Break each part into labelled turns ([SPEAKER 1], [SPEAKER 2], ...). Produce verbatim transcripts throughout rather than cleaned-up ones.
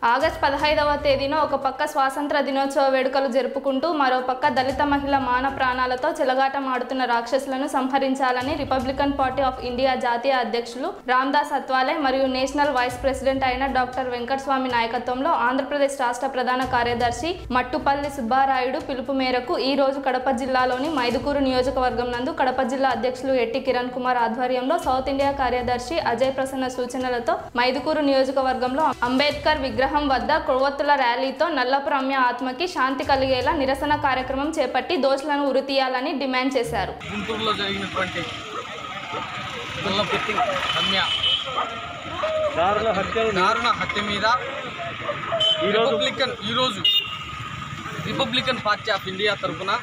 [SPEAKER 1] August పదహైదవ తేదీన ఒక పక్క స్వాతంత్ర దినోత్సవ వేడుకలు జరుపుకుంటూ మరో పక్క దళిత మహిళ మాన ప్రాణాలతో చెలగాటమాడుతున్న రాక్షసులను సంహరించాలని రిపబ్లికన్ పార్టీ ఆఫ్ ఇండియా జాతీయ అధ్యక్షులు రామ్దాస్ అత్వాలే మరియు నేషనల్ వైస్ ప్రెసిడెంట్ అయిన డాక్టర్ వెంకటస్వామి నాయకత్వంలో ఆంధ్రప్రదేశ్ రాష్ట్ర ప్రధాన కార్యదర్శి మట్టుపల్లి సుబ్బారాయుడు పిలుపు మేరకు ఈ రోజు కడప జిల్లాలోని మైదుకూరు నియోజకవర్గం నందు కడప జిల్లా అధ్యక్షులు ఎట్టి కిరణ్ కుమార్ ఆధ్వర్యంలో సౌత్ ఇండియా కార్యదర్శి అజయ్ ప్రసన్న సూచనలతో మైదుకూరు నియోజకవర్గంలో అంబేద్కర్ విగ్రహం వద్ద కొవ్వొత్తుల ర్యాలీతో నల్లపురమ్య ఆత్మకి శాంతి కలిగేలా నిరసన కార్యక్రమం చేపట్టి దోషులను ఉరితీయాలని డిమాండ్ చేశారు.
[SPEAKER 2] గుంటూరులో జరిగినటువంటి దారుణ హత్య మీద రిపబ్లికన్ ఈరోజు రిపబ్లికన్ పార్టీ ఆఫ్ ఇండియా తరఫున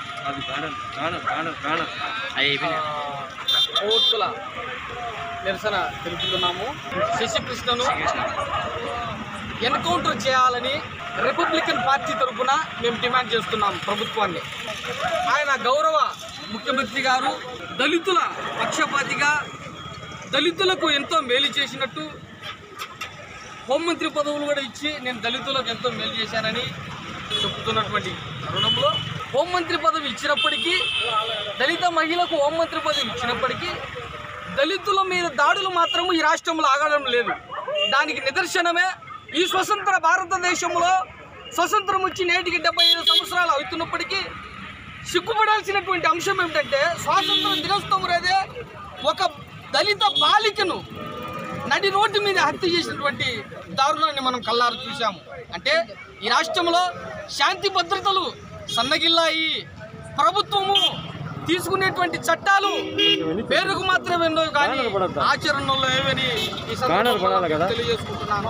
[SPEAKER 2] కోర్టుల నిరసన తెలుపుతున్నాము. శశికృష్ణను ఎన్కౌంటర్ చేయాలని రిపబ్లికన్ పార్టీ తరఫున మేము డిమాండ్ చేస్తున్నాము ప్రభుత్వాన్ని. ఆయన గౌరవ ముఖ్యమంత్రి గారు దళితుల పక్షపాతిగా దళితులకు ఎంతో మేలు చేసినట్టు హోంమంత్రి పదవులు కూడా ఇచ్చి నేను దళితులకు ఎంతో మేలు చేశానని చెప్తున్నటువంటి తరుణంలో హోంమంత్రి పదవి ఇచ్చినప్పటికీ దళిత మహిళకు హోంమంత్రి పదవి ఇచ్చినప్పటికీ దళితుల మీద దాడులు మాత్రము ఈ రాష్ట్రంలో ఆగడం లేదు. దానికి నిదర్శనమే ఈ స్వతంత్ర భారతదేశంలో స్వతంత్రం వచ్చి నేటికి డెబ్బై ఐదు సంవత్సరాలు అవుతున్నప్పటికీ సిగ్గుపడాల్సినటువంటి అంశం ఏమిటంటే స్వాతంత్ర దినోత్సవం రోజే ఒక దళిత బాలికను నడి రోడ్డు మీద హత్య చేసినటువంటి దారుణాన్ని మనం కళ్ళారు చూసాము. అంటే ఈ రాష్ట్రంలో శాంతి భద్రతలు సన్నగిల్లాయి. ప్రభుత్వము తీసుకునేటువంటి చట్టాలు పేరుకు మాత్రమే కానీ ఆచరణలో ఏమని తెలియజేసుకుంటున్నాను.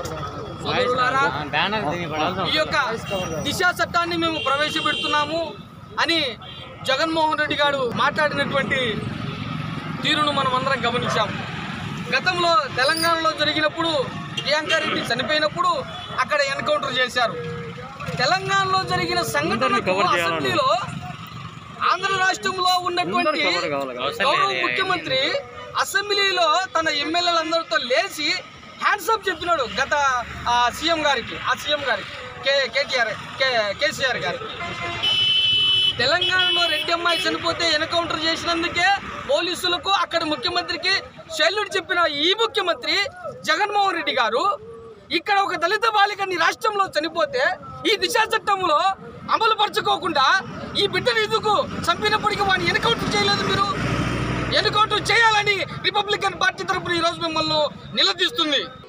[SPEAKER 2] ఈ యొక్క దిశ చట్టాన్ని మేము ప్రవేశపెడుతున్నాము అని జగన్మోహన్ రెడ్డి గారు మాట్లాడినటువంటి తీరును మనం అందరం గమనించాము. గతంలో తెలంగాణలో జరిగినప్పుడు ప్రియాంక రెడ్డి చనిపోయినప్పుడు అక్కడ ఎన్కౌంటర్ చేశారు. తెలంగాణలో జరిగిన సంఘటనకు అసెంబ్లీలో ఆంధ్ర రాష్ట్రంలో ఉన్నటువంటి గౌరవ ముఖ్యమంత్రి అసెంబ్లీలో తన ఎమ్మెల్యేలందరితో లేచి హ్యాండ్సప్ చెప్పినాడు గత సీఎం గారికి ఆ సీఎం గారికి కే కేటీఆర్ కే కేసీఆర్ గారికి. తెలంగాణలో రెడ్డి అమ్మాయి చనిపోతే ఎన్కౌంటర్ చేసినందుకే పోలీసులకు అక్కడ ముఖ్యమంత్రికి శైలుడు చెప్పిన ఈ ముఖ్యమంత్రి జగన్మోహన్ రెడ్డి గారు ఇక్కడ ఒక దళిత బాలికని రాష్ట్రంలో చనిపోతే ఈ దిశా చట్టంలో అమలు పరచుకోకుండా ఈ బిడ్డను ఎందుకు చంపినప్పటికీ వాడిని ఎన్కౌంటర్ చేయలేదు? మీరు ఎన్కౌంటర్ చేయాలని రిపబ్లికన్ పార్టీ తరఫున ఈరోజు మిమ్మల్ని నిలదీస్తుంది.